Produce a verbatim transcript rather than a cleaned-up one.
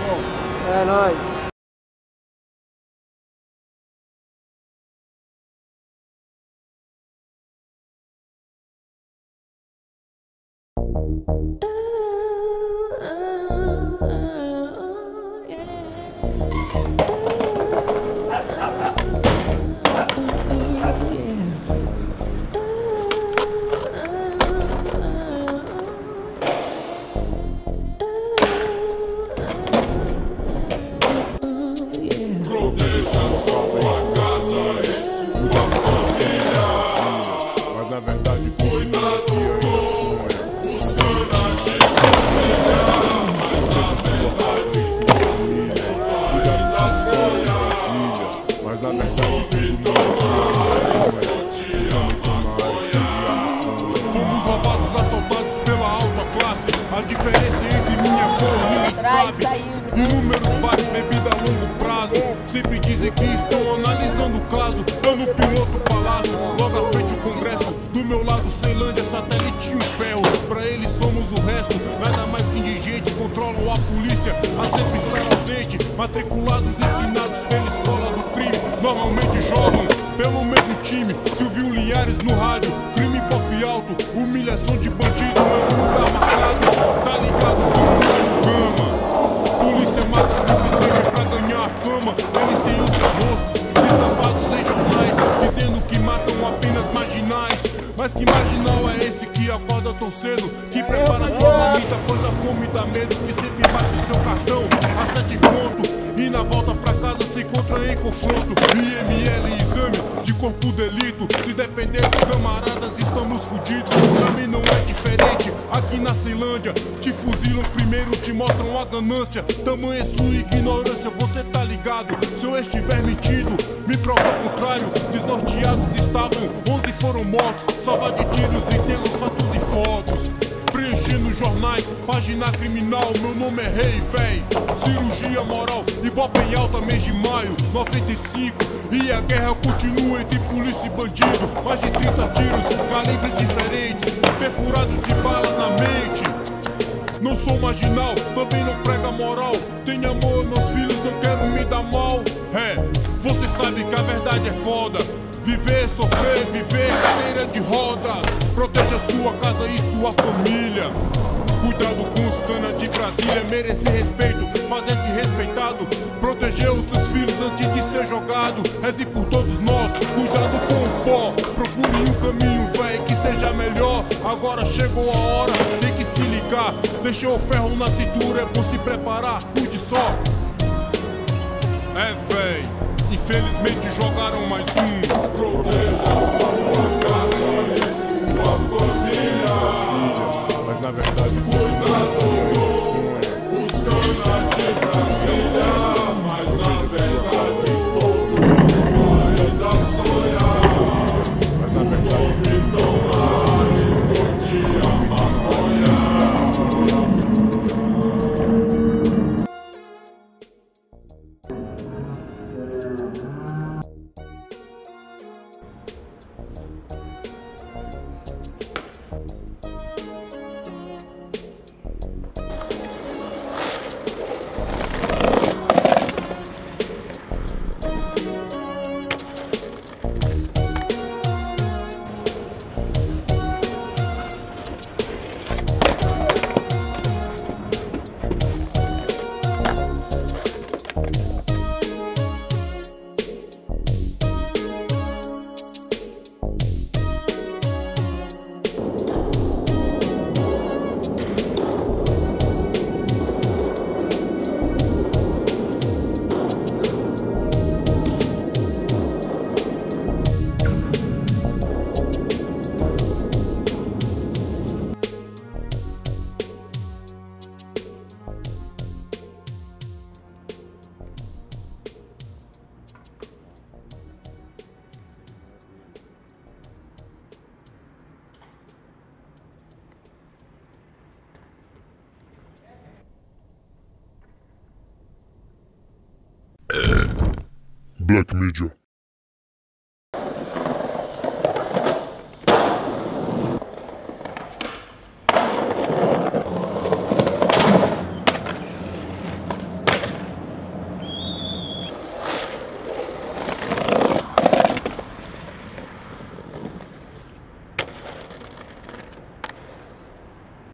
É nóis. A diferença entre mim e a cor ninguém sabe. Inúmeros bares, bebida a longo prazo. Sempre dizem que estão analisando o caso. Eu no piloto palácio, logo à frente o congresso. Do meu lado Ceilândia, satélite e o ferro. Pra eles somos o resto, nada mais que indigentes. Controlam a polícia, a sempre estar ausente. Matriculados, ensinados pela escola do crime. Normalmente jogam pelo mesmo time. Silvio Linhares no rádio, crime pop alto. Humilhação de bandido é um lugar marcado. Tá ligado como é no cama. Polícia mata simplesmente pra ganhar fama. Eles têm os seus rostos estampados em jornais, dizendo que matam apenas marginais. Mas que marginal é esse que acorda tão cedo, que prepara sua mamita, pois a fome dá medo, que sempre bate seu cartão a sete pontos e na volta pra casa se encontra em confronto. I M L exame de corpo delito, se depender dos camaradas estamos fudidos. Pra mim não é diferente, aqui na Ceilândia te fuzilam primeiro, te mostram a ganância. Tamanha sua ignorância, você tá ligado? Se eu estiver mentindo, me prova o contrário. Desnorteados estavam, onze foram mortos, salva de tiros e temos fatos e fotos. Preenchendo jornais, página criminal, meu nome é Rei, véi. Cirurgia moral, Ibope em alta, mês de maio, noventa e cinco. E a guerra continua entre polícia e bandido. Mais de trinta tiros, calibres diferentes, perfurados de balas na mente. Não sou marginal, também não prega moral. Tenho amor, meus filhos não quero me dar mal. É, você sabe que a verdade é foda. Viver, sofrer, viver, cadeira de rodas. Proteja sua casa e sua família. Cuidado com os cana de Brasília. Merecer respeito, fazer-se respeitado. Proteger os seus filhos antes de ser jogado. Reze por todos nós, cuidado com o pó. Procure um caminho, véi, que seja melhor. Agora chegou a hora, tem que se ligar. Deixou o ferro na cintura, é bom se preparar. Cuide só. É, véi, infelizmente jogaram mais um. Proteja suas casas, sua família. Mas na verdade, cuidado com os cana de Brasília. Mas na verdade, estou ainda sonhar. Mas na verdade, então lá esconde a maconha. Black Media.